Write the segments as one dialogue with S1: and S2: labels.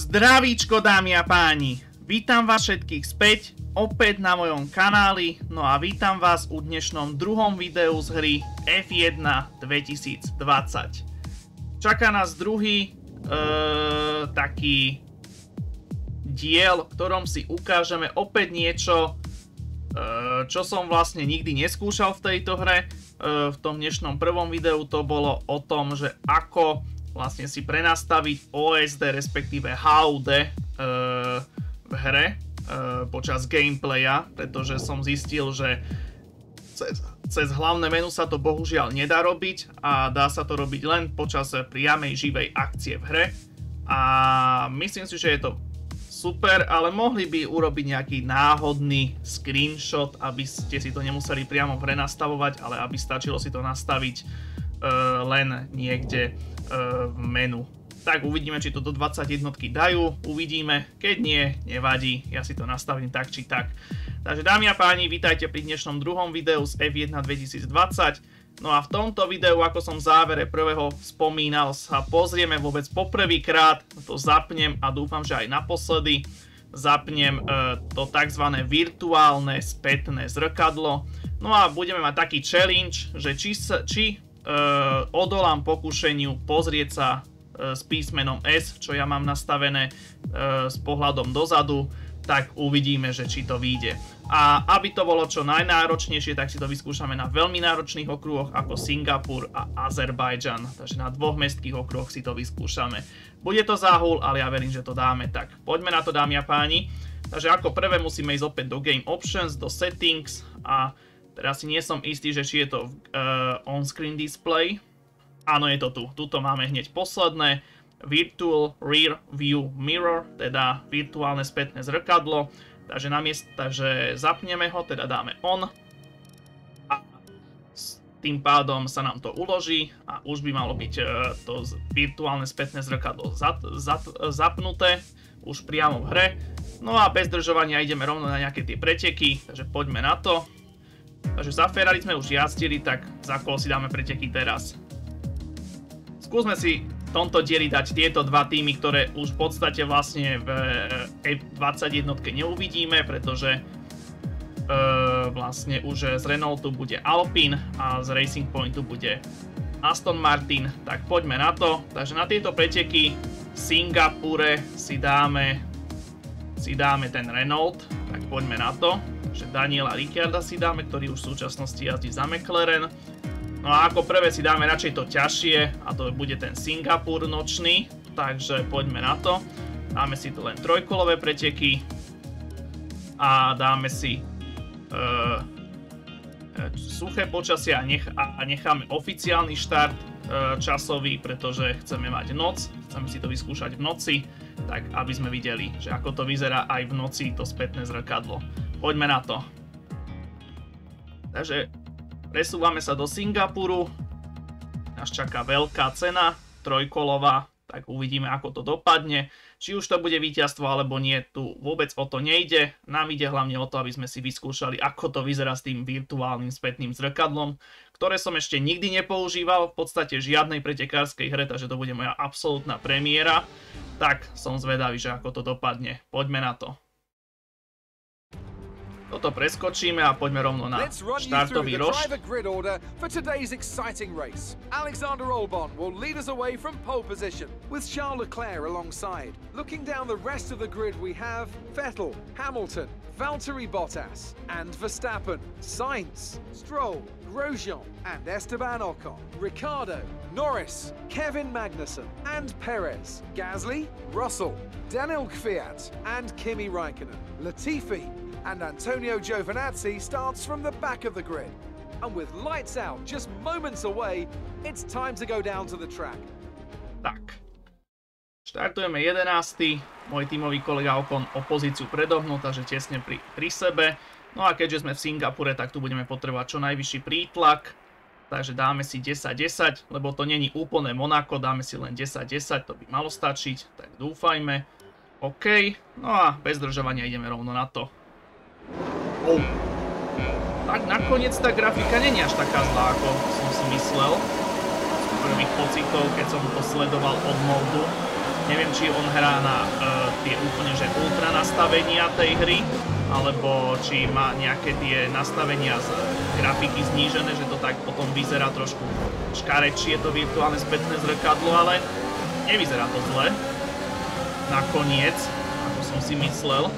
S1: Zdravíčko, dámy a páni, vítam vás všetkých späť, opäť na mojom kanáli, no a vítam vás u dnešnom druhom videu z hry F1 2020. Čaká nás druhý taký diel, v ktorom si ukážeme opäť niečo, čo som vlastne nikdy neskúšal v tejto hre. V tom dnešnom prvom videu to bolo o tom, že ako vlastne si prenastaviť OSD, respektíve HUD v hre počas gameplaya, pretože som zistil, že cez hlavné menu sa to bohužiaľ nedá robiť a dá sa to robiť len počas priamej živej akcie v hre. A myslím si, že je to super, ale mohli by urobiť nejaký náhodný screenshot, aby ste si to nemuseli priamo v hre nastavovať, ale aby stačilo si to nastaviť len niekde v menu. Tak uvidíme, či to do 21 dajú, uvidíme, keď nie, nevadí, ja si to nastavím tak či tak. Takže dámy a páni, vítajte pri dnešnom druhom videu z F1 2020. No a v tomto videu, ako som v závere prvého spomínal, sa pozrieme vôbec poprvýkrát, to zapnem a dúfam, že aj naposledy, zapnem to tzv. Virtuálne spätné zrkadlo. No a budeme mať taký challenge, že či odolám pokušeniu pozrieť sa s písmenom S, čo ja mám nastavené s pohľadom dozadu, tak uvidíme, že či to vyjde. A aby to bolo čo najnáročnejšie, tak si to vyskúšame na veľmi náročných okruhoch ako Singapur a Azerbajdžan. Takže na dvoch mestských okruhoch si to vyskúšame. Bude to záhul, ale ja verím, že to dáme. Tak poďme na to, dámy a páni. Takže ako prvé musíme ísť opäť do Game Options, do Settings a teraz si nie som istý, že či je to on-screen display. Áno, je to tu. Tuto máme hneď posledné. Virtual Rear View Mirror, teda virtuálne spätné zrkadlo. Takže zapneme ho, teda dáme on. A tým pádom sa nám to uloží a už by malo byť to virtuálne spätné zrkadlo zapnuté. Už priamo v hre. No a bez zdržovania ideme rovno na nejaké tie preteky, takže poďme na to. Takže za Ferrari sme už jazdili, tak za koho si dáme preteky teraz? Skúsme si v tomto dieli dať tieto dva týmy, ktoré už v podstate vlastne v F21 neuvidíme, pretože vlastne už z Renaultu bude Alpine a z Racing Pointu bude Aston Martin. Tak poďme na to. Takže na tieto preteky v Singapure si dáme ten Renault, tak poďme na to. Takže Daniela Ricciarda si dáme, ktorý už v súčasnosti jazdí za McLaren. No a ako prvé si dáme radšej to ťažšie a to bude ten Singapur nočný, takže poďme na to. Dáme si tu len trojkolové preteky a dáme si suché počasie a necháme oficiálny štart časový, pretože chceme mať noc, chceme si to vyskúšať v noci, tak aby sme videli, že ako to vyzerá aj v noci to spätné zrkadlo. Poďme na to. Takže presúvame sa do Singapuru. Nás čaká veľká cena, trojkolová, tak uvidíme, ako to dopadne. Či už to bude víťazstvo, alebo nie, tu vôbec o to nejde. Nám ide hlavne o to, aby sme si vyskúšali, ako to vyzerá s tým virtuálnym spätným zrkadlom, ktoré som ešte nikdy nepoužíval, v podstate žiadnej pretekárskej hre, takže to bude moja absolútna premiéra. Tak som zvedavý, že ako to dopadne. Poďme na to. Toto preskočíme a poďme rovno na štartový rož.
S2: Alexander Albon will lead us away from pole position with Charles Leclerc alongside. Looking down the rest of the grid we have Vettel, Hamilton, Valtteri Bottas and Verstappen, Sainz, Stroll, Grosjean and Esteban Ocon, Ricciardo, Norris, Kevin Magnussen and Perez, Gasly, Russell, Daniel Kvyat and Kimi Raikkonen, Latifi and Antonio Giovinazzi starts from the back of the grid. And with lights out just moments away, it's time to go down to the track.
S1: Tak. Štartujeme 11. Môj tímový kolega Ocon o pozíciu predo mnou, takže tesne pri sebe. No a keďže sme v Singapure, tak tu budeme potrebovať čo najvyšší prítlak. Takže dáme si 10-10, lebo to není úplne Monako, dáme si len 10-10, to by malo stačiť. Tak dúfajme. OK. No a bez zdržovania ideme rovno na to. Oh. Tak nakoniec tá grafika není až taká zlá, ako som si myslel. Z prvých pocitov, keď som to sledoval od modu. Neviem, či on hrá na tie úplne že ultra nastavenia tej hry, alebo či má nejaké tie nastavenia z grafiky znížené, že to tak potom vyzerá trošku škarečie to virtuálne spätné zrkadlo, ale nevyzerá to zle. Nakoniec, ako som si myslel.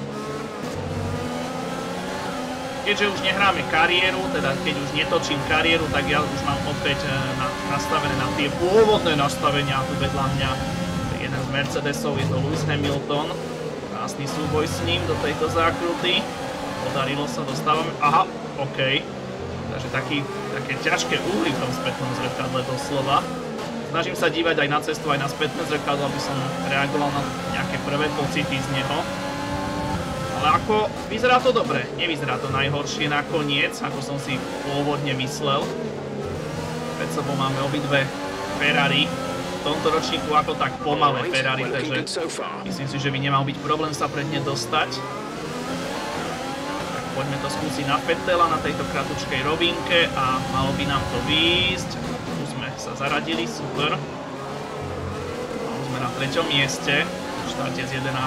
S1: Keďže už nehráme kariéru, teda keď už netočím kariéru, tak ja už mám opäť nastavené na tie pôvodné nastavenia tu vedľa mňa. Jeden z Mercedesov, je to Lewis Hamilton. Krásny súboj s ním do tejto zákruty. Podarilo sa, dostávame... Aha, OK. Takže také ťažké uhly v tom spätnom zrkadle doslova. Snažím sa dívať aj na cestu, aj na spätné zrkadlo, aby som reagoval na nejaké prvé pocity z neho. Ale ako, vyzerá to dobre, nevyzerá to najhoršie nakoniec, ako som si pôvodne myslel. Pred sebou máme obidve Ferrari. V tomto ročníku ako tak pomalé Ferrari, takže myslím si, že by nemal byť problém sa pred ne dostať. Tak poďme to skúsiť na Vettela na tejto kratučkej rovinke a malo by nám to výjsť. Tu sme sa zaradili, super. Sme na 3. mieste, v štarte z 11.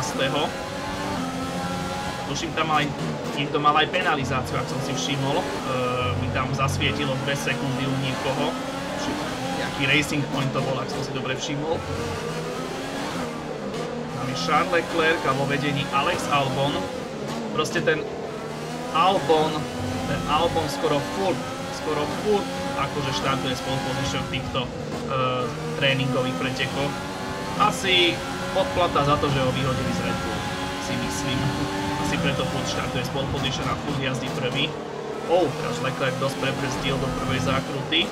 S1: Tuším, tam aj niekto mal aj penalizáciu, ak som si všimol. Mi tam zasvietilo 2 sekundy u niekoho. Nejaký Racing Point to bol, ak som si dobre všimol. Tam je Charles Leclerc a vo vedení Alex Albon. Proste ten Albon skoro furt akože štartuje z pole position v týchto tréningových pretekoch. Asi podplata za to, že ho vyhodili z Red Bull, si myslím. Asi preto furt štartuje z pole position a furt jazdí prvý. Teraz Leclerc dosť prebrzdil do prvej zákruty.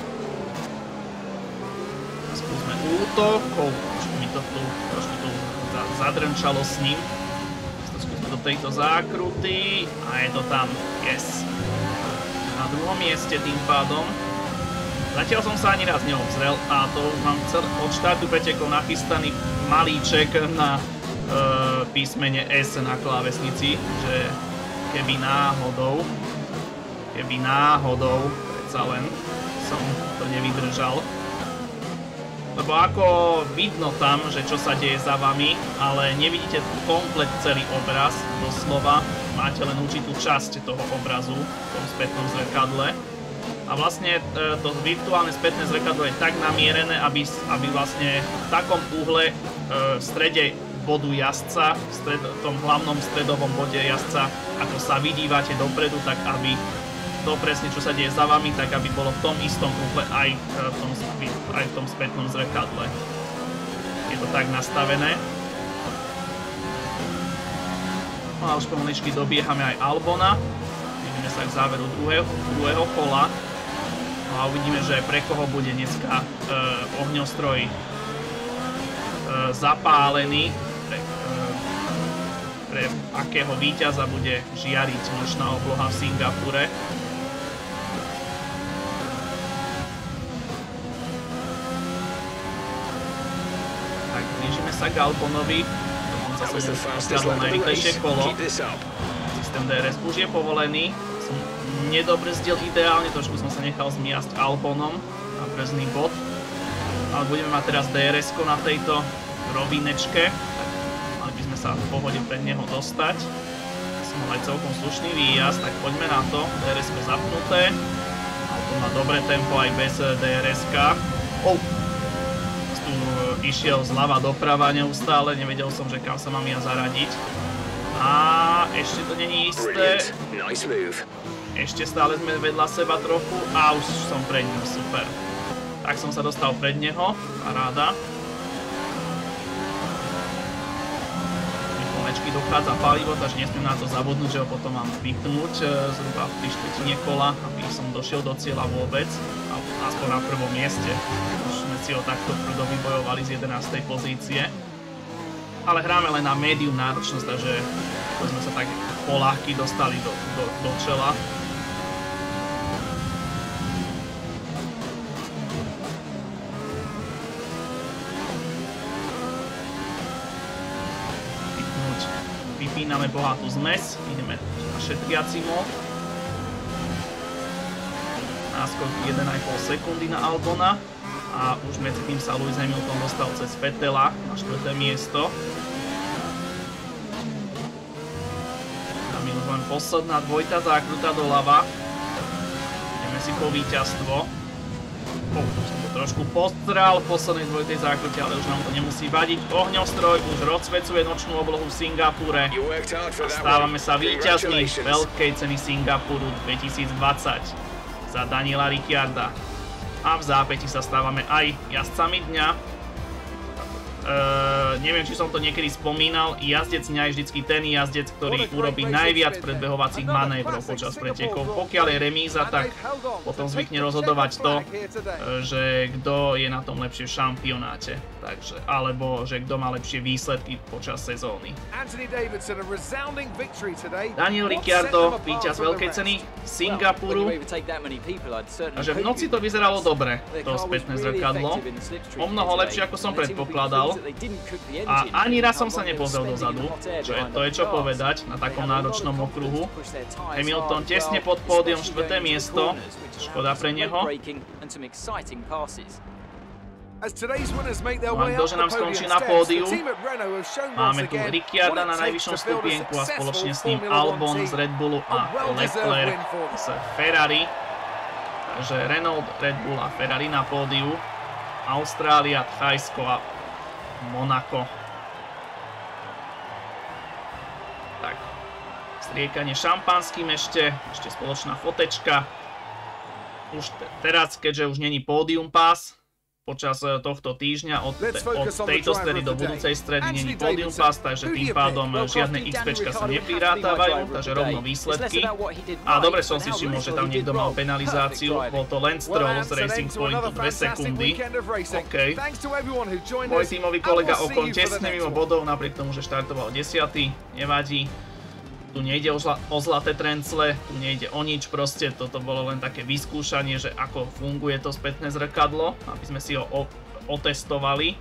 S1: Skúsme útok. Trošku tu zadrnčalo s ním. Skúsme do tejto zákruty. A je to tam. Yes. Na 2. mieste tým pádom. Zatiaľ som sa ani raz neobzrel a to už mám od štartu pretekov nachystaný malíček na písmene S na klávesnici, že keby náhodou, predsa len som to nevydržal. Lebo ako vidno tam, že čo sa deje za vami, ale nevidíte komplet celý obraz, doslova. Máte len určitú časť toho obrazu v tom spätnom zrkadle. A vlastne to virtuálne spätné zrkadlo je tak namierené, aby vlastne v takom uhle v strede bodu jazdca, v tom hlavnom stredovom bode jazdca, ako sa vydívate dopredu, tak aby to presne, čo sa deje za vami, tak aby bolo v tom istom uhle aj v tom spätnom zrkadle. Je to tak nastavené. No a už pomaličky dobiehame aj Albona. Vidíme sa k záveru druhého kola. No a uvidíme, že pre koho bude dneska ohňostroj zapálený, pre akého víťaza bude žiariť nočná obloha v Singapure. Tak, blížime sa k Albonovi. Dokonca som stiahol najrýchlejšie kolo. Systém DRS už je povolený. Som nedobrzdil ideálne, trošku som sa nechal zmiasť Albonom na brzdný bod. Ale budeme mať teraz DRS-ko na tejto rovinečke. Mali by sme sa v pohode pred neho dostať. Som mal aj celkom slušný výjazd, tak poďme na to. DRS-ko zapnuté. Auto má dobré tempo aj bez DRS-ka. Tu išiel zľava doprava neustále, nevedel som, že kam sa mám ja zaradiť. A ešte to není isté. Ešte stále sme vedľa seba trochu a už som pred ním, super. Tak som sa dostal pred neho, paráda. Pomaličky dochádza palivo, takže nesmiem na to zabudnúť, že ho potom mám vypnúť zhruba v 3/4 kola, aby som došiel do cieľa vôbec, aspoň na prvom mieste. Už sme si ho takto tvrdo vybojovali z 11. pozície. Ale hráme len na medium náročnosť, takže sme sa tak poľahky dostali do čela. Vypíname bohatú zmes, ideme na šetriaci mód. Náskok 1,5 sekundy na Albona. A už medzi tým sa Lewis Hamilton dostal cez Vettela na 4. miesto. Tam je už len posledná dvojitá zákruta doľava. Ideme si po víťazstvo. Som to trošku postral v poslednej dvojitej zákrute, ale už nám to nemusí vadiť. Ohňostroj už rozsvecuje nočnú oblohu v Singapúre. A stávame sa víťazmi veľkej ceny Singapuru 2020 za Daniela Ricciarda. A v zápäti sa stávame aj jazdcami dňa. Neviem, či som to niekedy spomínal, jazdec dňa je vždycky ten jazdec, ktorý urobí najviac predbehovacích manévrov počas pretekov. Pokiaľ je remíza, tak potom zvykne rozhodovať to, že kto je na tom lepšie v šampionáte. Takže, alebo že kto má lepšie výsledky počas sezóny. Daniel Ricciardo, víťaz veľkej ceny Singapuru. Takže v noci to vyzeralo dobre, to spätné zrkadlo. O mnoho lepšie, ako som predpokladal. A ani raz som sa nepozrel dozadu, čo je, to je čo povedať na takom náročnom okruhu. Hamilton tesne pod pódium, 4. miesto. Škoda pre neho. No a ktože nám skončí na pódiu, máme tu Ricciarda na najvyššom stupienku a spoločne s ním Albon z Red Bullu a Leclerc z Ferrari. Takže Renault, Red Bull a Ferrari na pódiu. Austrália, Thajsko a Monako. Tak, striekanie šampanským ešte spoločná fotečka. Už teraz, keďže už není pódium pass, počas tohto týždňa od tejto stredy do budúcej stredy není pódium pass, takže tým pádom žiadne XPčka sa neprirátávajú, takže rovno výsledky. A dobre som si všimol, že tam niekto mal penalizáciu, bol to Lance Stroll z Racing Pointu 2 sekundy. OK. Môj tímový kolega Ocon tesne mimo bodov, napriek tomu, že štartoval 10. Nevadí. Tu nejde o zlaté trencle, tu nejde o nič, proste toto bolo len také vyskúšanie, že ako funguje to spätné zrkadlo, aby sme si ho otestovali.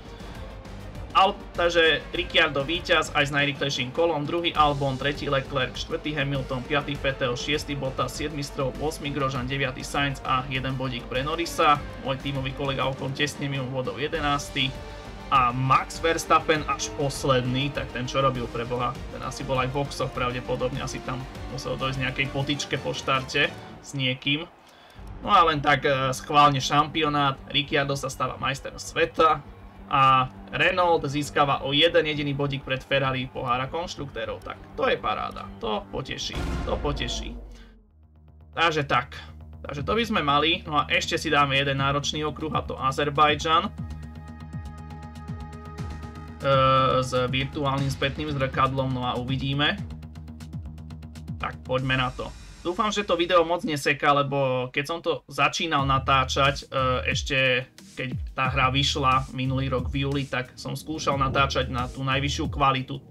S1: Takže Ricciardo víťaz aj s najrýchlejším kolom, 2. Albon, 3. Leclerc, 4. Hamilton, 5. Vettel, 6. Bottas, 7. Stroll, 8. Grosjean, 9. Sainz a 1 bodík pre Norrisa. Môj tímový kolega Ocon tesne mimo bodov 11. A Max Verstappen až posledný, tak ten čo robil pre Boha, ten asi bol aj v boxoch pravdepodobne, asi tam musel dojsť nejakej potičke po štarte s niekým. No a len tak schválne šampionát, Ricciardo sa stáva majstrom sveta a Renault získava o jeden jediný bodík pred Ferrari pohára konštruktérov, tak to je paráda, to poteší, to poteší. Takže tak, takže to by sme mali, no a ešte si dáme jeden náročný okruh a to Azerbajdžan. S virtuálnym spätným zrkadlom, no a uvidíme. Tak poďme na to. Dúfam, že to video moc neseká, lebo keď som to začínal natáčať, ešte keď tá hra vyšla minulý rok v júli, tak som skúšal natáčať na tú najvyššiu kvalitu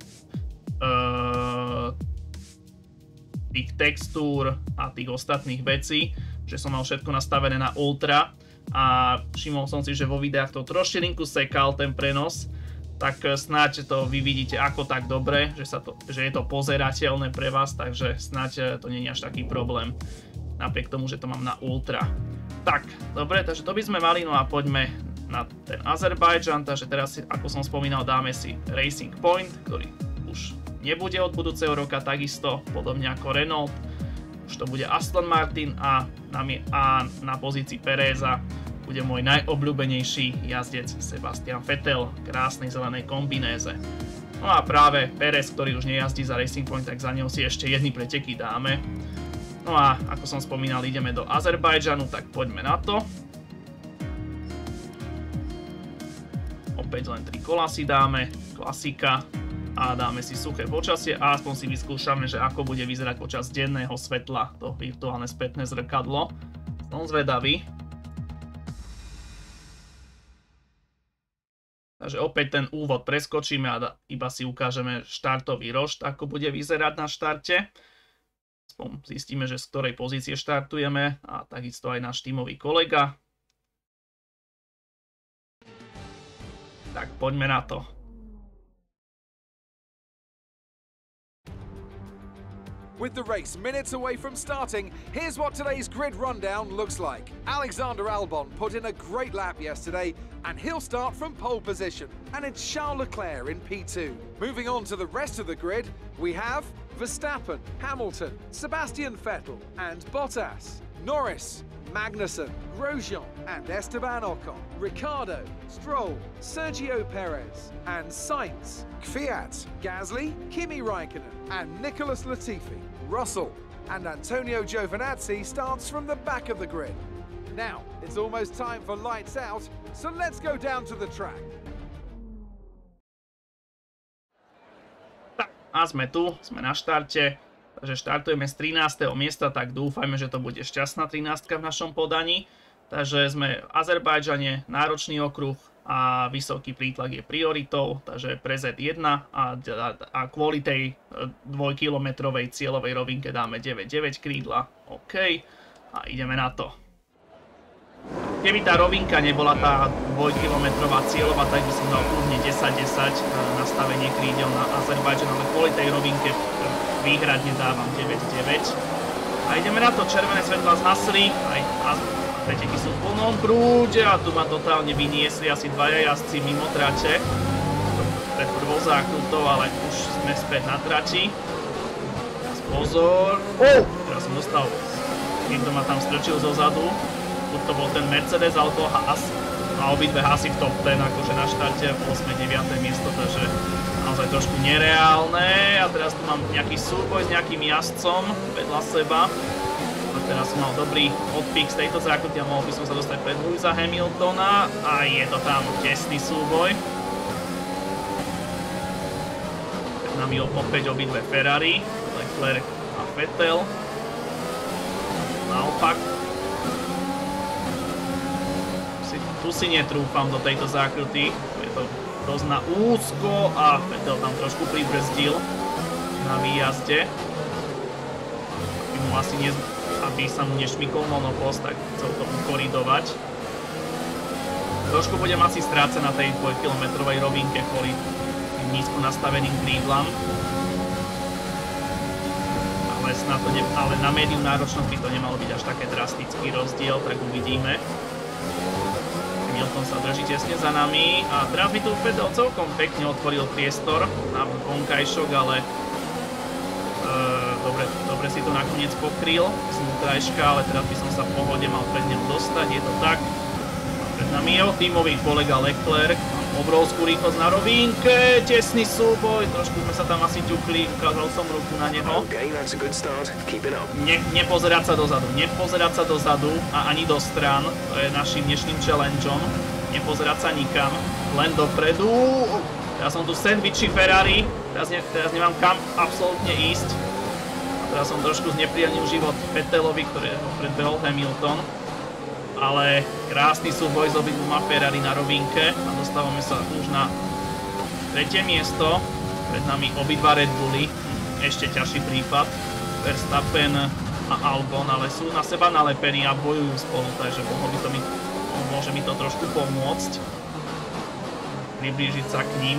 S1: tých textúr a tých ostatných vecí, že som mal všetko nastavené na ultra a všimol som si, že vo videách to trošilinku sekal ten prenos, tak snáď to vy vidíte ako tak dobre, že je to pozerateľné pre vás, takže snáď to nie je až taký problém, napriek tomu, že to mám na ultra. Tak, dobre, takže to by sme mali, no a poďme na ten Azerbajdžan, takže teraz, ako som spomínal, dáme si Racing Point, ktorý už nebude od budúceho roka, takisto, podobne ako Renault, už to bude Aston Martin a na pozícii Pereza bude môj najobľúbenejší jazdec Sebastian Vettel v krásnej zelenej kombinéze. No a práve Perez, ktorý už nejazdí za Racing Point, tak za neho si ešte jedny preteky dáme. No a ako som spomínal, ideme do Azerbajdžanu, tak poďme na to. Opäť len 3 kola si dáme, klasika, a dáme si suché počasie a aspoň si vyskúšame, že ako bude vyzerať počas denného svetla to virtuálne spätné zrkadlo. Som zvedavý. Takže opäť ten úvod preskočíme a iba si ukážeme štartový rošt, ako bude vyzerať na štarte. Zistíme, že z ktorej pozície štartujeme a takisto aj náš tímový kolega. Tak poďme na to.
S2: With the race minutes away from starting, here's what today's grid rundown looks like. Alexander Albon put in a great lap yesterday, and he'll start from pole position. And it's Charles Leclerc in P2. Moving on to the rest of the grid, we have Verstappen, Hamilton, Sebastian Vettel, and Bottas, Norris, Magnussen, Grosjean and Esteban Ocon, Ricciardo, Stroll, Sergio Perez and Sainz, Kvyat, Gasly, Kimi Raikkonen and Nicholas Latifi. Russell and Antonio Giovinazzi starts from the back of the grid. Now, it's almost time for lights out, so let's go down to the track.
S1: A sme tu, sme na štarte. Takže štartujeme z 13. miesta, tak dúfajme, že to bude šťastná 13 v našom podaní. Takže sme v Azerbajdžane, náročný okruh a vysoký prítlak je prioritou, takže pre Z1 a kvôli tej 2-kilometrovej cieľovej rovinke dáme 9,9 krídla. OK, a ideme na to. Keby tá rovinka nebola tá 2-kilometrová cieľová, tak by som dal kľudne 10-10 nastavenie krídel na Azerbajdžan, ale kvôli tej rovinke výhradne dávam 9,9. A ideme na to, červené svetlá zhasli, aj preteky sú v plnom prúde a tu ma totálne vyniesli asi dvaja jazdci mimo trate. Pred prvou zákrutou, ale už sme späť na trati. Teraz pozor. Teraz som dostal, niekto ma tam strčil zo zadu. Tu to bol ten Mercedes, ale to Haas. A obidve Haasy v top 10, akože na štarte 8. 9. miesto, takže naozaj trošku nereálne. A teraz tu mám nejaký súboj s nejakým jazdcom vedľa seba. A teraz som mal dobrý odpík z tejto zákruty a mohol by som sa dostať pred Lewisa Hamiltona. A je to tam tesný súboj. Pred nami opäť obidve Ferrari, Leclerc a Vettel. Naopak. Tu si netrúfam do tejto zákruty. Je to dosť na úzko a Vettel tam trošku pribrzdil na výjazde. Aby sa mu nešmykol monopost, tak chcel to ukoridovať. Trošku budem asi strácať na tej 2-kilometrovej rovinke kvôli tým nízko nastaveným krídlam. Ale na médium náročnosti to nemalo byť až také drastický rozdiel, tak uvidíme. Hamilton sa drží tesne za nami a teraz mi tu Vettel celkom pekne otvoril priestor na vonkajšok, ale dobre si to nakoniec pokryl z vnútrajška, ale teraz by som sa v pohode mal pred ňou dostať, je to tak. Pred nami jeho tímový kolega Leclerc, obrovskú rýchlosť na rovinke, tesný súboj, trošku sme sa tam asi ťukli, ukázal som ruku na neho. Nepozerať sa dozadu a ani do strán, to je našim dnešným challengeom. Nepozerať sa nikam, len dopredu. Teraz som tu sandviči Ferrari, teraz nemám kam absolútne ísť. Teraz som trošku znepríjemnil život Vettelovi, ktorého predbehol Hamilton. Ale krásny súboj s obidvoma Ferrari na rovinke a dostávame sa už na 3. miesto. Pred nami obidva Red Bulli, ešte ťažší prípad. Verstappen a Albon, ale sú na seba nalepení a bojujú spolu, takže môže mi to trošku pomôcť. Priblížiť sa k ním.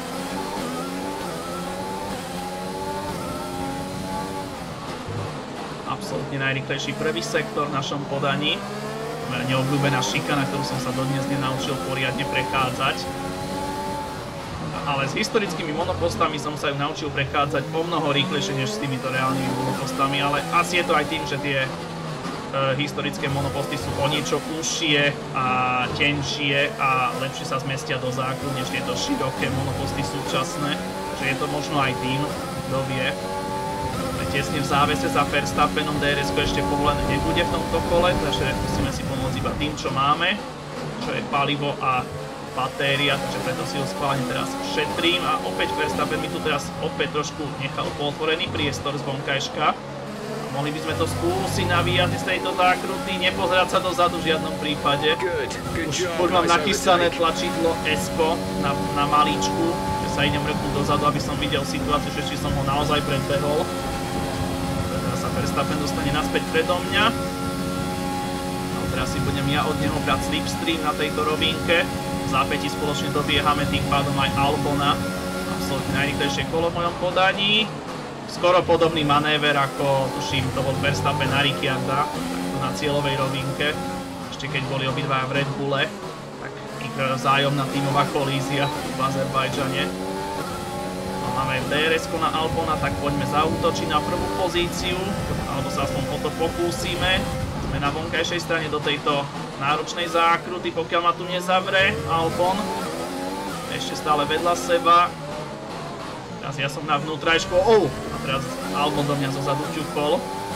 S1: Absolútne najrýchlejší prvý sektor v našom podaní. Neobľúbená šika, na ktorú som sa dodnes nenaučil poriadne prechádzať. Ale s historickými monopostami som sa ju naučil prechádzať o mnoho rýchlejšie než s týmito reálnymi monopostami, ale asi je to aj tým, že tie historické monoposty sú o niečo užšie a tenšie a lepšie sa zmestia do zákrut než tieto široké monoposty súčasné. Takže je to možno aj tým, kto vie. Tesne v závese za Verstappenom, DRS-ko ešte povolené nebude v tomto kole, takže musíme si pomôcť iba tým, čo máme, čo je palivo a batéria, takže preto si ho schválne teraz šetrím a opäť Verstappen mi tu teraz opäť trošku nechal pootvorený priestor z vonkajška. Mohli by sme to skúsiť na výjazde z tejto zákruty, nepozerať sa dozadu v žiadnom prípade. Už mám nachystané tlačidlo S-ko na malíčku, že sa idem rknúť dozadu, aby som videl situáciu, že či som ho naozaj predbehol. Verstappen dostane naspäť predo mňa. No, teraz si budem ja od neho brať slipstream na tejto rovinke. V zápäti spoločne dobiehame tým pádom aj Albona. Absolutne najrýchlejšie kolo v mojom podaní. skoro podobný manéver ako, tuším, to bol Verstappen na Ricciarda, na cieľovej rovinke, ešte keď boli obidva v Red Bulle, tak ich vzájomná tímová kolízia v Azerbajdžane. No, máme DRS-ko na Albona, tak poďme zaútočiť na prvú pozíciu, alebo sa aspoň o to pokúsime. Sme na vonkajšej strane do tejto náročnej zákruty, pokiaľ ma tu nezavre Albon. Ešte stále vedľa seba. Teraz ja som na vnútrajšku. A teraz Albon do mňa zozadu ťukol.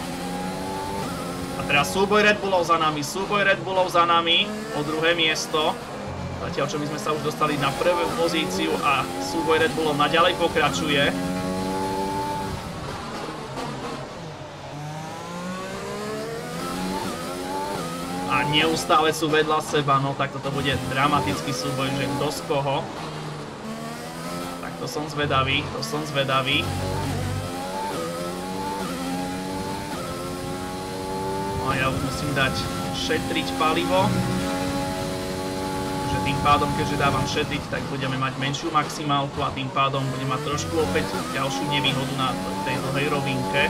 S1: A teraz súboj Red Bullov za nami, o druhé miesto. Zatiaľ, čo my sme sa už dostali na prvú pozíciu a súboj Red Bullov naďalej pokračuje. A neustále sú vedľa seba, no tak toto bude dramatický súboj, že kto z koho. Tak to som zvedavý. No a ja už musím dať šetriť palivo. Takže tým pádom, keďže dávam šetriť, tak budeme mať menšiu maximálku a tým pádom budem mať trošku opäť ďalšiu nevýhodu na tej dlhej rovinke.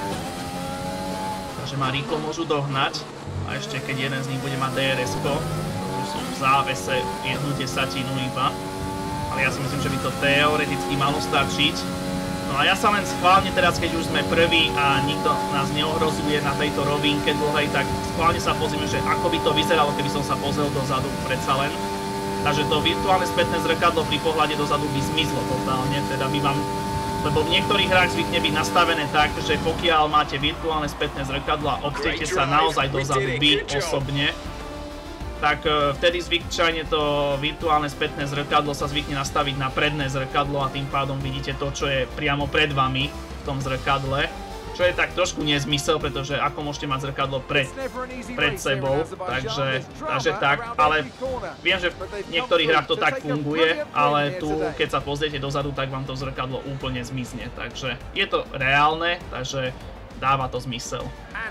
S1: Takže ma rýchlo môžu dohnať. A ešte keď jeden z nich bude mať DRS-ko, že sú v závese 1/10 iba. Ale ja si myslím, že by to teoreticky malo stačiť. No a ja sa len schválne teraz, keď už sme prví a nikto nás neohrozuje na tejto rovinke dlhej, tak schválne sa pozrieme, že ako by to vyzeralo, keby som sa pozrel dozadu predsa len. Takže to virtuálne spätné zrkadlo pri pohľade dozadu by zmizlo totálne, teda by vám... Lebo v niektorých hrách zvykne byť nastavené tak, že pokiaľ máte virtuálne spätné zrkadlo a obtiete sa naozaj dozadu vy osobne, tak vtedy zvyčajne to virtuálne spätné zrkadlo sa zvykne nastaviť na predné zrkadlo a tým pádom vidíte to, čo je priamo pred vami v tom zrkadle. Čo je tak trošku nezmysel, pretože ako môžete mať zrkadlo pred sebou, takže tak, ale viem, že v niektorých hrách to tak funguje, ale tu, keď sa pozriete dozadu, tak vám to zrkadlo úplne zmizne, takže je to reálne, takže dáva to zmysel.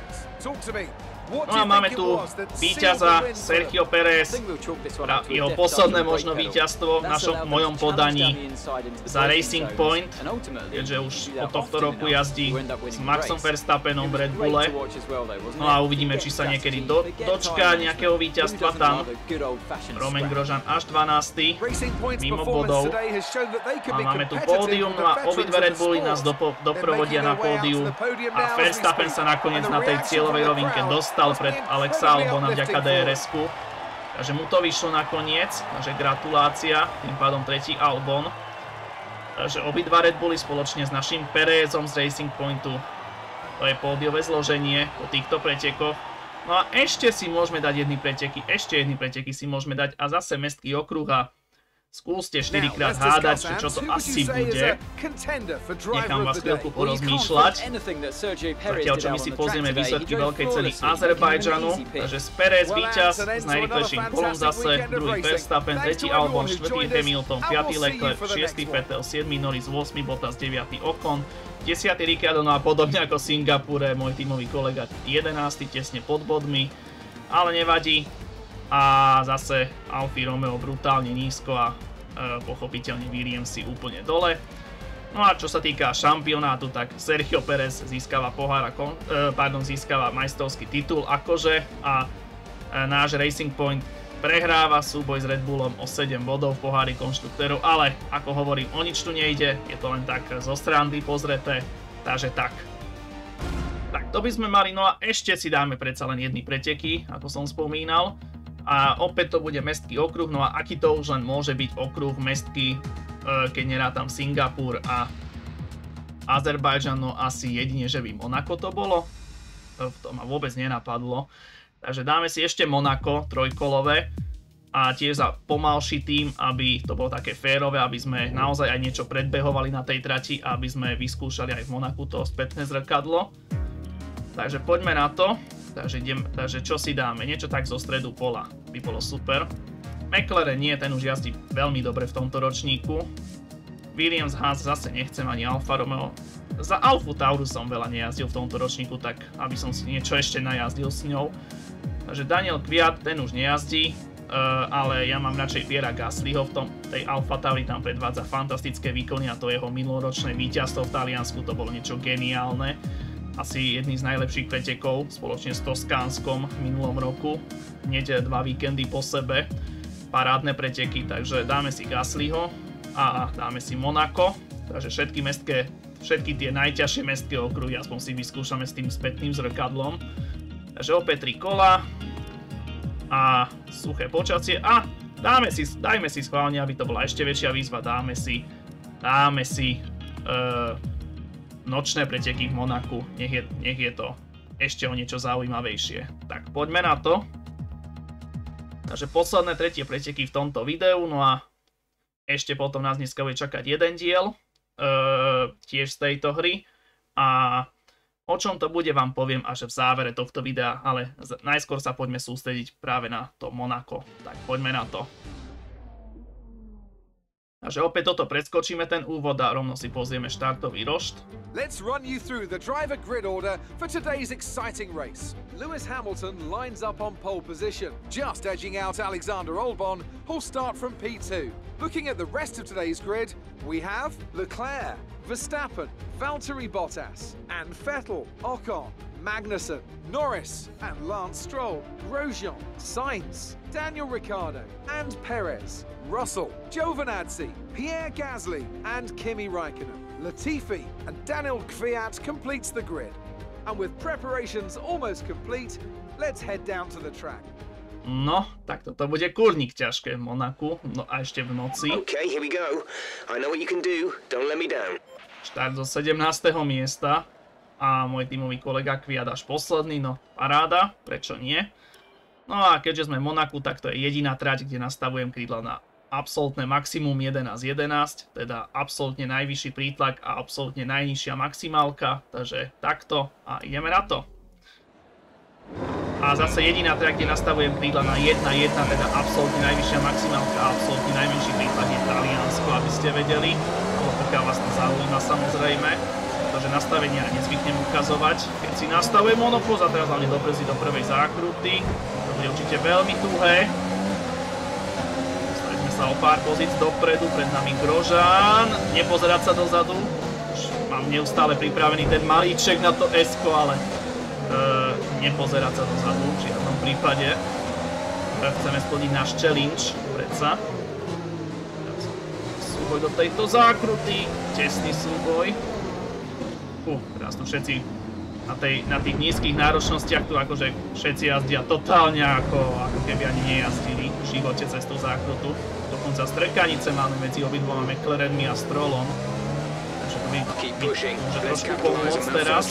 S1: No a máme tu víťaza Sergio Pérez, jeho posledné možno víťazstvo v mojom podaní za Racing Point, keďže už od tohto roku jazdí s Maxom Verstappenom v Red Bulle. No a uvidíme, či sa niekedy dočká nejakého víťazstva tam. Romain Grosjean až 12. mimo bodov. A máme tu pódium, no a obidve Red Bulli nás doprovodia na pódiu a Verstappen sa nakoniec na tej cieľovej rovinke dostal pred Alexa Albona vďaka DRS-ku. Takže mu to vyšlo nakoniec, takže gratulácia, tým pádom tretí Albon. Takže obidva Red Bulli spoločne s našim Pérezom z Racing Pointu. To je pódiové zloženie po týchto pretekoch. No a ešte si môžeme dať jedny preteky si môžeme dať a zase mestský okruh a skúste 4-krát hádať, že čo to asi bude. Nechám vás chvíľku porozmýšľať. Zatiaľ, čo my si pozrieme výsledky veľkej ceny Azerbajdžanu. Takže Pérez víťaz s najrýchlejším kolom zase, druhý Verstappen, tretí Albon, štvrtý Hamilton, piatý Leclerc, šiestý Vettel, 7. Norris, 8. Bottas, 9. Ocon, 10. Ricciardo, no a podobne ako v Singapure, môj tímový kolega 11. tesne pod bodmi, ale nevadí. A zase Alfa Romeo brutálne nízko a pochopiteľne Williamsy úplne dole. No a čo sa týka šampionátu, tak Sergio Pérez získava získava majstrovský titul akože a náš Racing Point prehráva súboj s Red Bullom o 7 bodov v pohári konštruktérov, ale ako hovorím, o nič tu nejde, je to len tak zo strany pozreté, takže tak. Tak to by sme mali, no a ešte si dáme predsa len jedny preteky, ako som spomínal. A opäť to bude mestský okruh, no a aký to už len môže byť okruh mestský, keď nerátam Singapur a Azerbajdžan, no asi jedine, že by Monako to bolo. To ma vôbec nenapadlo. Takže dáme si ešte Monako, trojkolové a tiež za pomalší tým, aby to bolo také férové, aby sme naozaj aj niečo predbehovali na tej trati, aby sme vyskúšali aj v Monaku to spätné zrkadlo. Takže poďme na to. Takže čo si dáme? Niečo tak zo stredu pola by bolo super. McLaren nie, ten už jazdí veľmi dobre v tomto ročníku. Williams Haas zase nechcem ani Alfa Romeo. Za Alfu Taurus som veľa nejazdil v tomto ročníku, tak aby som si niečo ešte najazdil s ňou. Takže Daniel Kvyat, ten už nejazdí. ale ja mám radšej Pierra Gaslyho v tej AlphaTauri, tam predvádza fantastické výkony a to jeho minuloročné víťazstvo v Taliansku, to bolo niečo geniálne. Asi jedný z najlepších pretekov spoločne s Toskánskom v minulom roku. Hneď 2 víkendy po sebe. Parádne preteky, takže dáme si Gaslyho a dáme si Monako. Takže všetky tie najťažšie mestské okruhy aspoň si vyskúšame s tým spätným zrkadlom. Takže opäť 3 kola a suché počasie a dajme si schválne, aby to bola ešte väčšia výzva, dáme si nočné preteky v Monaku, nech je to ešte o niečo zaujímavejšie. Tak poďme na to. Takže posledné tretie preteky v tomto videu, no a ešte potom nás dneska bude čakať jeden diel, tiež z tejto hry a o čom to bude vám poviem až v závere tohto videa, ale najskôr sa poďme sústrediť práve na to Monako, tak poďme na to. Takže opäť toto preskočíme ten úvod a rovno si pozrieme štartový rošt.
S2: Let's run you through the driver grid order for today's exciting race. Lewis Hamilton lines up on pole position, just edging out Alexander Albon, who'll start from P2. Looking at the rest of today's grid, we have Leclerc, Verstappen, Valtteri Bottas, and Vettel, Ocon, Magnussen, Norris, and Lance Stroll, Grosjean, Sainz, Daniel Ricciardo, and Perez, Russell, Giovinazzi, Pierre Gasly, and Kimi Raikkonen. Latifi and Daniel Kvyat completes the grid. And with preparations almost complete, let's head down to the track.
S1: No, tak toto bude kurník ťažké v Monaku, no a ešte v noci.
S3: Okay, here we go. I know what you can do. Don't let me down.
S1: Štart zo 17. miesta a môj tímový kolega Kvyat až posledný, no paráda, prečo nie? No a keďže sme v Monaku, tak to je jediná trať, kde nastavujem krídla na absolútne maximum 11-11, teda absolútne najvyšší prítlak a absolútne najnižšia maximálka, takže takto a ideme na to. A zase jediná trať, kde nastavujem krídla na 1-1, teda absolútne najvyššia maximálka a absolútne najmenší prítlak je Taliansko, aby ste vedeli, ale pokiaľ vás to zaujíma samozrejme, pretože nastavenia nezvyknem ukazovať. Keď si nastavujem monopoz a teraz hlavne dobrzdí do prvej zákruty, to bude určite veľmi tuhé. Stavíme sa o pár pozíc dopredu, pred nami Grosjean, nepozerať sa dozadu. Už mám neustále pripravený ten malíček na to S-ko, ale nepozerať sa dozadu v žiadnom prípade. Chceme splniť náš challenge, predsa. Súboj do tejto zákruty, tesný súboj. Teraz tu všetci na tých nízkych náročnostiach tu akože všetci jazdia totálne ako keby ani nejazdili v živote cez tú zákrutu. Dokonca strkanice máme medzi obidvoma McLarenmi a Strollom. Takže to by môže trošku pomôcť teraz.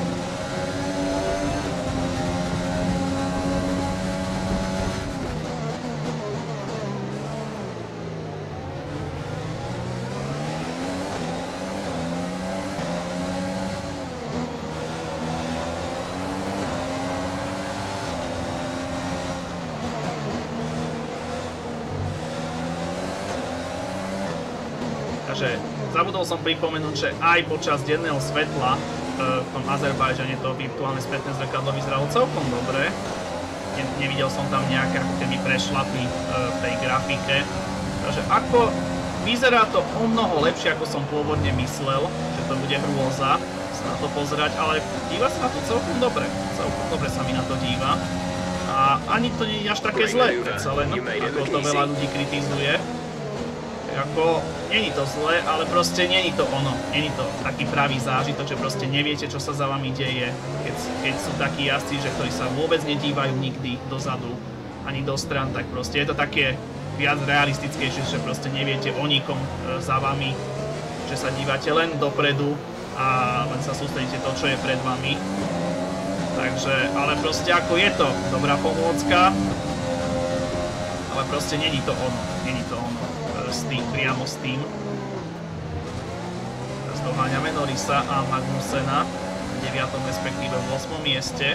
S1: Takže zabudol som pripomenúť, že aj počas denného svetla v tom Azerbajdžane to virtuálne spätné zrkadlo vyzeralo celkom dobre. Nevidel som tam nejaké ako keby prešlapy v tej grafike. Takže ako vyzerá to o mnoho lepšie, ako som pôvodne myslel, že to bude hrôza sa na to pozerať, ale díva sa na to celkom dobre. Celkom dobre sa mi na to díva. A ani to nie je až také zlé, predsa len ako to veľa ľudí kritizuje. Ako, není to zlé, ale proste není to ono. Není to taký pravý zážitok, že proste neviete, čo sa za vami deje. Keď sú takí jazdci, že ktorí sa vôbec nedívajú nikdy dozadu, ani do stran, tak proste je to také viac realistickejšie, že proste neviete o nikom za vami, že sa dívate len dopredu a len sa sústredíte to, čo je pred vami. Takže, ale proste ako je to dobrá pomôcka, ale proste není to ono. Není to ono. Priamo s tým. Teraz doháňame Norrisa a Magnusena na 9. respektíve v 8. mieste.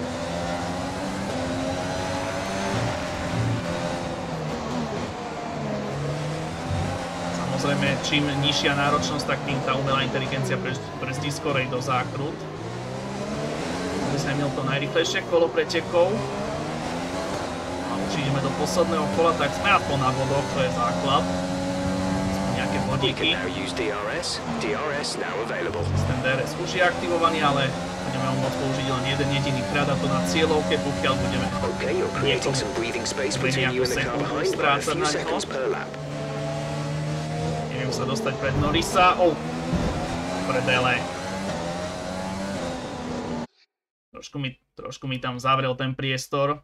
S1: Samozrejme, čím nižšia náročnosť, tak tým tá umelá inteligencia brzdí skorej do zákrut. Aby sme měl to najrýchlejšie kolo pretekov. A či ideme do posledného kola, tak sme aspoň na bodoch, to je základ. Nejaké bodíky. Systém DRS už je aktivovaný, ale budeme ho môcť použiť len jeden jediný krát, a to na cieľovke, pokiaľ budeme nejakú sekundu strácať na neho. Neviem sa dostať pred Norrisa. Predele. Trošku mi tam zavrel ten priestor.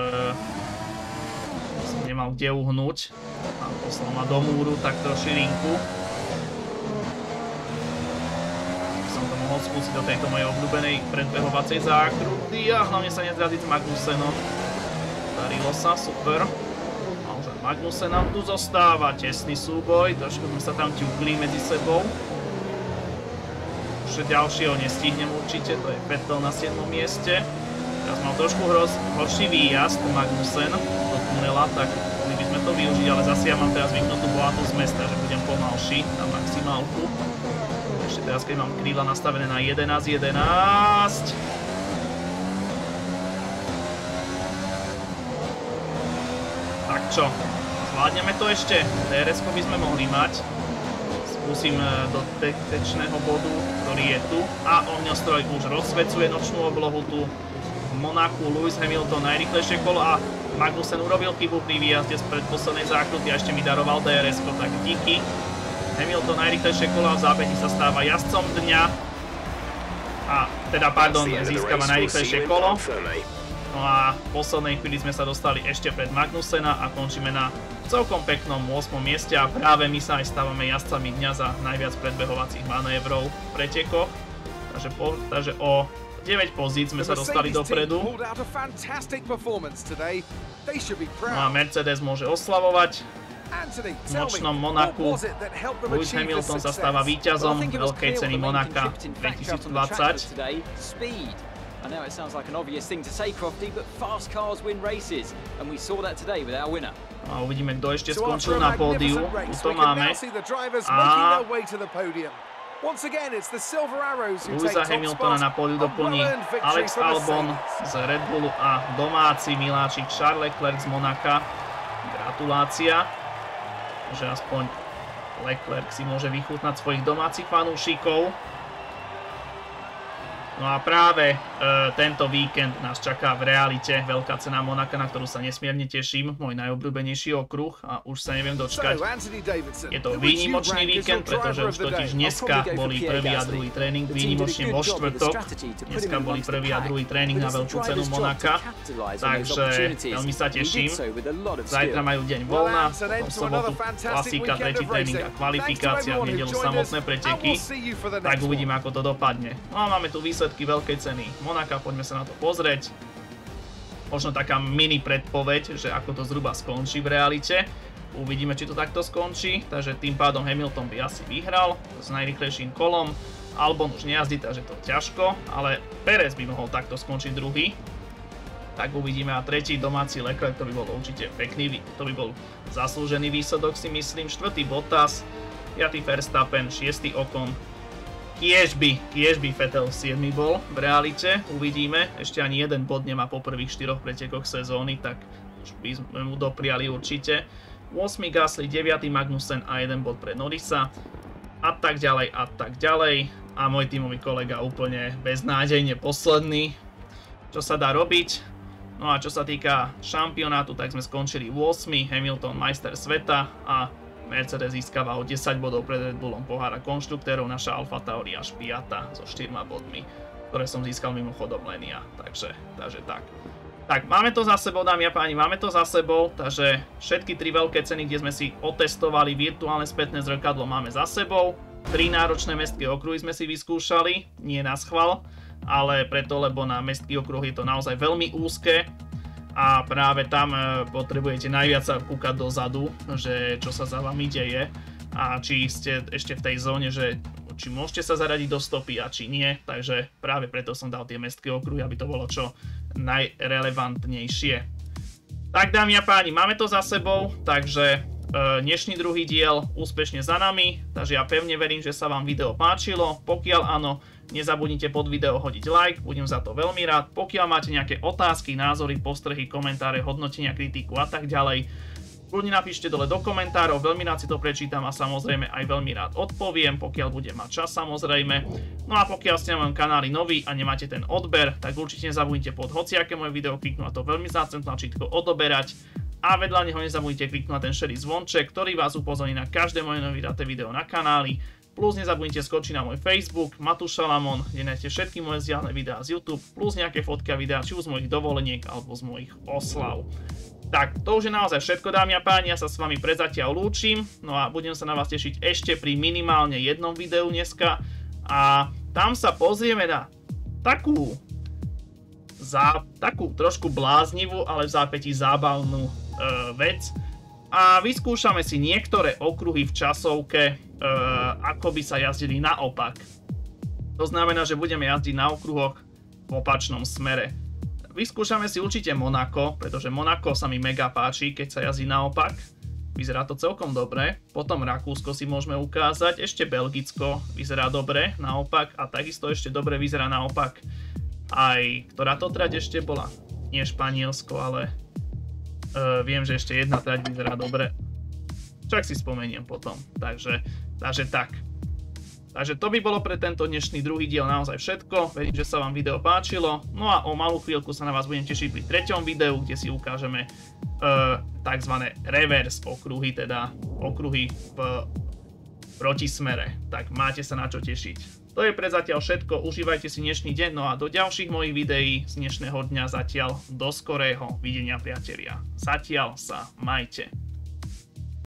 S1: Som nemal kde uhnúť. A poslal ma do múru takto širinku. Som to mohol skúsiť do tejto mojej obľúbenej predbehovacej zákruty a hlavne sa nezraziť s Magnusenom. Darilo sa, super. A už aj Magnusen nám tu zostáva. Tesný súboj, trošku sme sa tam ťukli medzi sebou. Už ďalšieho nestihnem určite, to je Vettel na 7. mieste. Teraz mal trošku horší výjazd Magnusen do tunela, tak mohli by sme to využiť, ale zase ja mám teraz vypnutú bohatú zmes, takže budem pomalší na maximálku. Ešte teraz, keď mám krídla nastavené na 11. Tak čo, zvládneme to ešte, DRS-ko by sme mohli mať. Skúsim do detekčného bodu, ktorý je tu. A ohňostroj už rozsvecuje nočnú oblohu tu v Monaku. Lewis Hamilton najrýchlejšie kolo a Magnusen urobil chybu pri výjazde z predposlednej zákruty a ešte mi daroval DRS-ko, tak díky. Hamilton najrýchlejšie kolo a v zápäti sa stáva jazdcom dňa. A teda, pardon, získava najrýchlejšie kolo. No a v poslednej chvíli sme sa dostali ešte pred Magnusena a končíme na celkom peknom 8. mieste a práve my sa aj stávame jazdcami dňa za najviac predbehovacích manévrov v pretekoch. Takže o 9 pozícií sme sa dostali dopredu. No a Mercedes môže oslavovať. V nočnom Monaku Lewis Hamilton sa stáva víťazom veľkej ceny Monaka 2020.
S4: I know it sounds like an obvious thing to say, Crofty, but fast cars win races, and we saw that today with our winner.
S1: A uvidíme, kto ešte skončil na pódiu. Tu to máme. A Lewisa Hamiltona na pódiu doplní Alex Albon z Red Bullu a domáci miláčik Charles Leclerc z Monaka. Gratulácia. Že aspoň Leclerc si môže vychutnať svojich domácich fanúšikov. No a práve tento víkend nás čaká v realite veľká cena Monaka, na ktorú sa nesmierne teším, môj najobľúbenejší okruh a už sa neviem dočkať. Je to výnimočný víkend, pretože už totiž dneska boli prvý a druhý tréning, výnimočne vo štvrtok. Dneska boli prvý a druhý tréning na veľkú cenu Monaka, takže veľmi sa teším. Zajtra majú deň voľna, potom v sobotu klasika, tretí tréning a kvalifikácia, v nedeľu samotné preteky, tak uvidíme, ako to dopadne. No a máme tu výsledky veľkej ceny Monaka, poďme sa na to pozrieť. Možno taká mini predpoveď, že ako to zhruba skončí v realite. Uvidíme, či to takto skončí, takže tým pádom Hamilton by asi vyhral s najrýchlejším kolom. Albon už nejazdí, takže to ťažko, ale Perez by mohol takto skončiť druhý. Tak uvidíme, a tretí domáci Leclerc, to by bol určite pekný, to by bol zaslúžený výsledok, si myslím. Štvrtý Bottas, 5. Verstappen, 6. Ocon. Kiež by Vettel 7. bol v realite, uvidíme. Ešte ani jeden bod nemá po prvých 4 pretekoch sezóny, tak už by sme mu dopriali určite. 8. Gasly, 9. Magnussen a 1 bod pre Norrisa. A tak ďalej, a tak ďalej. A môj tímový kolega úplne beznádejne posledný. Čo sa dá robiť? No a čo sa týka šampionátu, tak sme skončili 8. Hamilton majster sveta a Mercedes získava o 10 bodov pred Red Bullom pohára konštruktérov, naša Alfa Tauri až 5. so 4 bodmi, ktoré som získal mimochodom len ja, takže tak. Tak, máme to za sebou, dámy a páni, máme to za sebou, takže všetky 3 veľké ceny, kde sme si otestovali virtuálne spätné zrkadlo, máme za sebou. 3 náročné mestské okruhy sme si vyskúšali, nie na schvál, ale preto, lebo na mestský okruh je to naozaj veľmi úzke. A práve tam potrebujete najviac sa kúkať dozadu, že čo sa za vami deje a či ste ešte v tej zóne, že či môžete sa zaradiť do stopy a či nie. Takže práve preto som dal tie mestské okruhy, aby to bolo čo najrelevantnejšie. Tak dámy a páni, máme to za sebou, takže dnešný druhý diel úspešne za nami, takže ja pevne verím, že sa vám video páčilo. Pokiaľ áno, nezabudnite pod video hodiť like, budem za to veľmi rád. Pokiaľ máte nejaké otázky, názory, postrehy, komentáre, hodnotenia, kritiku a tak ďalej, kľudne napíšte dole do komentárov, veľmi rád si to prečítam a samozrejme aj veľmi rád odpoviem, pokiaľ budem mať čas samozrejme. No a pokiaľ ste na mojom kanáli noví a nemáte ten odber, tak určite nezabudnite pod hociaké moje video kliknúť na to veľmi vzácne tlačítko odoberať a vedľa neho nezabudnite kliknúť na ten šedý zvonček, ktorý vás upozorní na každé moje nové vydaté video na kanáli. Plus nezabudnite skočiť na môj Facebook Matúš Šalamón, kde nájdete všetky moje vzdialené videá z YouTube, plus nejaké fotky a videá či už z mojich dovoleniek alebo z mojich oslav. Tak, to už je naozaj všetko, dámy a páni, ja sa s vami prezatiaľ lúčim, no a budem sa na vás tešiť ešte pri minimálne jednom videu dneska a tam sa pozrieme na takú trošku bláznivú, ale v zápätí zábavnú vec a vyskúšame si niektoré okruhy v časovke, ako by sa jazdili naopak. To znamená, že budeme jazdiť na okruhoch v opačnom smere. Vyskúšame si určite Monako, pretože Monako sa mi mega páči, keď sa jazdí naopak. Vyzerá to celkom dobre. Potom Rakúsko si môžeme ukázať, ešte Belgicko vyzerá dobre naopak a takisto ešte dobre vyzerá naopak aj, ktorá to trať ešte bola? Nie Španielsko, ale viem, že ešte jedna trať vyzerá dobre. Však si spomeniem potom. Takže tak. Takže to by bolo pre tento dnešný druhý diel naozaj všetko. Verím, že sa vám video páčilo. No a o malú chvíľku sa na vás budem tešiť pri treťom videu, kde si ukážeme tzv. Reverse okruhy, teda okruhy v protismere. Tak máte sa na čo tešiť. To je pre zatiaľ všetko. Užívajte si dnešný deň. No a do ďalších mojich videí z dnešného dňa zatiaľ do skorého videnia, priatelia. Zatiaľ sa majte.